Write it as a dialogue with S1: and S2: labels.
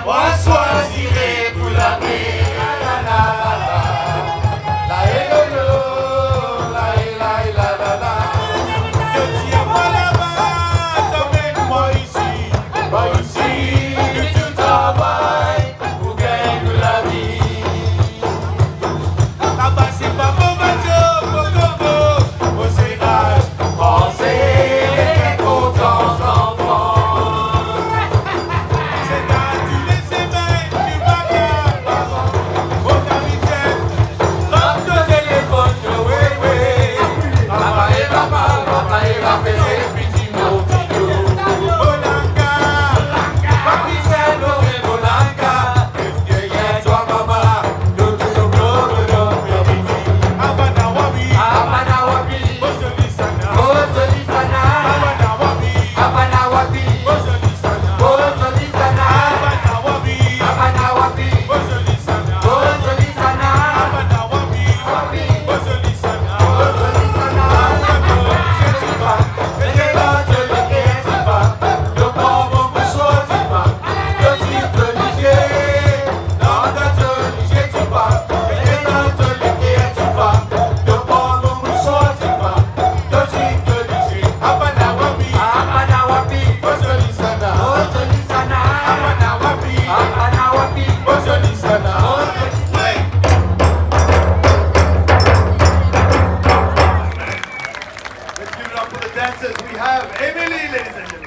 S1: Moi choisirai pour l'année. La la la la. La la la la la la la. Je tiens moi là-bas, t'emmène-moi ici. Moi ici, que tu travailles pour gagner la vie. Là-bas c'est pas mon bateau, mon Congo, au Sénat. Pensez les contents enfants. C'est là tu les aimais, tu vas là. Au capitaine, dans le téléphone, oui, oui. Papa et papa faisaient petit mot vidéo. Bolanga, capitaine, oui, Bolanga. Est-ce toi, maman, de tout le globe, de midi. Abanawabi, Abanawabi, Ozolisana, Ozolisana, Abanawabi, Abanawabi, Ozolisana, Ozolisana, Abanawabi, Abanawabi, Ozolisana, Ozolisana, Abanawabi, Ozolisana, Ozolisana. Let's give it up for the dancers. We have Emily, ladies and gentlemen.